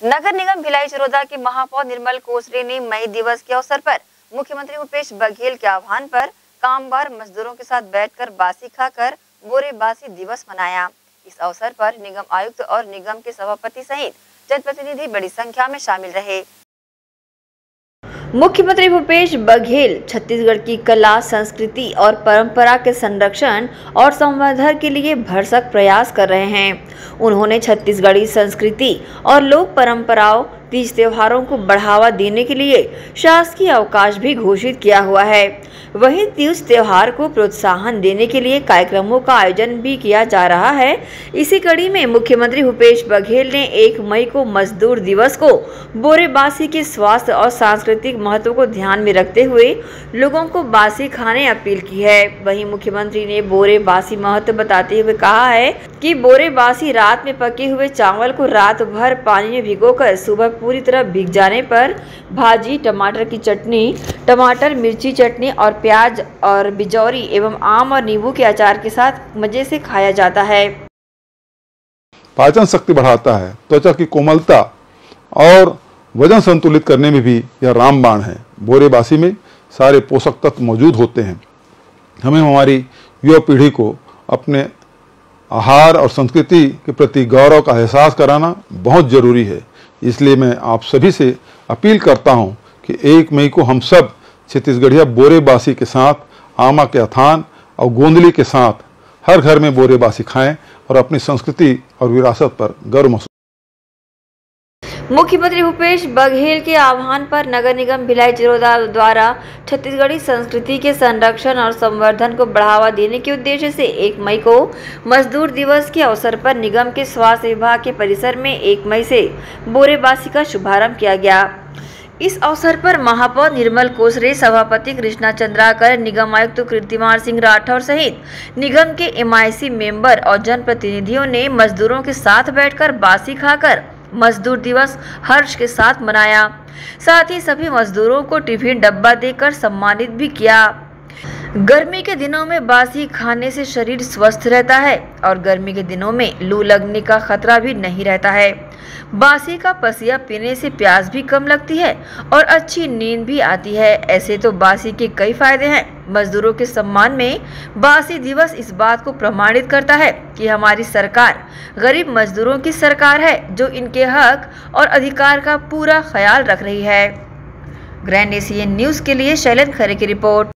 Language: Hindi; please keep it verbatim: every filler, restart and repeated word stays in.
नगर निगम भिलाई चरोदा के महापौर निर्मल कोसरे ने मई दिवस के अवसर पर मुख्यमंत्री भूपेश बघेल के आह्वान पर कामगार मजदूरों के साथ बैठकर बासी खाकर बोरे बासी दिवस मनाया। इस अवसर पर निगम आयुक्त और निगम के सभापति सहित जनप्रतिनिधि बड़ी संख्या में शामिल रहे। मुख्यमंत्री भूपेश बघेल छत्तीसगढ़ की कला, संस्कृति और परंपरा के संरक्षण और संवर्धन के लिए भरसक प्रयास कर रहे हैं। उन्होंने छत्तीसगढ़ी संस्कृति और लोक परंपराओं, तीज त्योहारों को बढ़ावा देने के लिए शासकीय अवकाश भी घोषित किया हुआ है। वहीं तीज त्योहार को प्रोत्साहन देने के लिए कार्यक्रमों का आयोजन भी किया जा रहा है। इसी कड़ी में मुख्यमंत्री भूपेश बघेल ने एक मई को मजदूर दिवस को बोरेबासी के स्वास्थ्य और सांस्कृतिक महत्व को ध्यान में रखते हुए लोगों को बासी खाने अपील की है। वहीं मुख्यमंत्री ने बोरेबासी महत्व बताते हुए कहा है कि बोरेबासी रात में पके हुए चावल को रात भर पानी में भिगोकर सुबह पूरी तरह भीग जाने पर भाजी, टमाटर की चटनी, टमाटर मिर्ची चटनी और प्याज और बिजौरी एवं आम और नींबू के अचार के साथ मजे से खाया जाता है। पाचन शक्ति बढ़ाता है, त्वचा की कोमलता और वजन संतुलित करने में भी यह रामबाण है। बोरेबासी में सारे पोषक तत्व मौजूद होते हैं। हमें हमारी युवा पीढ़ी को अपने आहार और संस्कृति के प्रति गौरव का एहसास कराना बहुत जरूरी है। इसलिए मैं आप सभी से अपील करता हूं कि एक मई को हम सब छत्तीसगढ़िया बोरेबासी के साथ, आमा के अथान और गोंदली के साथ हर घर में बोरेबासी खाएं और अपनी संस्कृति और विरासत पर गर्व महसूस। मुख्यमंत्री भूपेश बघेल के आह्वान पर नगर निगम भिलाई चरोदा द्वारा छत्तीसगढ़ी संस्कृति के संरक्षण और संवर्धन को बढ़ावा देने के उद्देश्य से एक मई को मजदूर दिवस के अवसर पर निगम के स्वास्थ्य विभाग के परिसर में एक मई से बोरेबासी का शुभारंभ किया गया। इस अवसर पर महापौर निर्मल कोसरे, सभापति कृष्णा चंद्राकर, निगम आयुक्त कीर्तिमान सिंह राठौर सहित निगम के एम आई सी मेंबर और जनप्रतिनिधियों ने मजदूरों के साथ बैठकर बासी खाकर मजदूर दिवस हर्ष के साथ मनाया। साथ ही सभी मजदूरों को टिफिन डब्बा देकर सम्मानित भी किया। गर्मी के दिनों में बासी खाने से शरीर स्वस्थ रहता है और गर्मी के दिनों में लू लगने का खतरा भी नहीं रहता है। बासी का पसिया पीने से प्यास भी कम लगती है और अच्छी नींद भी आती है। ऐसे तो बासी के कई फायदे हैं। मजदूरों के सम्मान में बासी दिवस इस बात को प्रमाणित करता है कि हमारी सरकार गरीब मजदूरों की सरकार है, जो इनके हक और अधिकार का पूरा ख्याल रख रही है। ग्रैंड एशियन न्यूज के लिए शैलेंद्र खरे की रिपोर्ट।